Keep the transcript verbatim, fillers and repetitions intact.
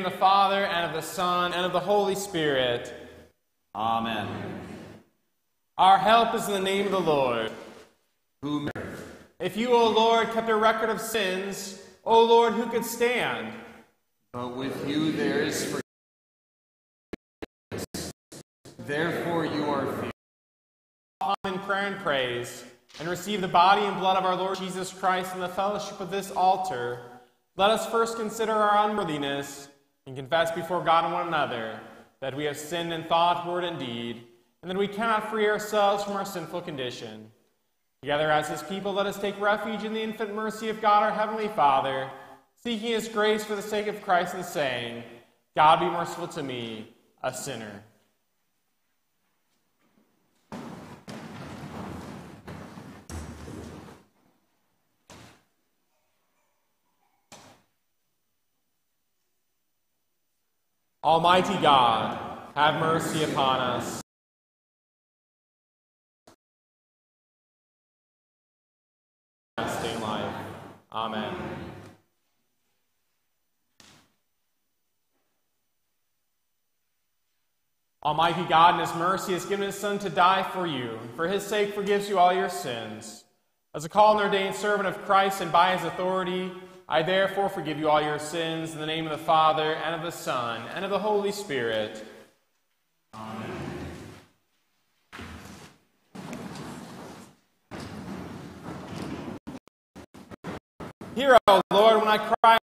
of the Father, and of the Son, and of the Holy Spirit. Amen. Our help is in the name of the Lord. Who If you, O Lord, kept a record of sins, O Lord, who could stand? But with you there is forgiveness. Therefore you are feared. Come in prayer and praise, and receive the body and blood of our Lord Jesus Christ in the fellowship of this altar. Let us first consider our unworthiness and confess before God and one another that we have sinned in thought, word, and deed, and that we cannot free ourselves from our sinful condition. Together as his people, let us take refuge in the infinite mercy of God our Heavenly Father, seeking his grace for the sake of Christ and saying, God be merciful to me, a sinner. Almighty God, have mercy upon us. Lasting life. Amen. Almighty God, in his mercy, has given his Son to die for you, and for his sake forgives you all your sins. As a called and ordained servant of Christ and by his authority, I therefore forgive you all your sins in the name of the Father, and of the Son, and of the Holy Spirit. Amen. Hear, O Lord, when I cry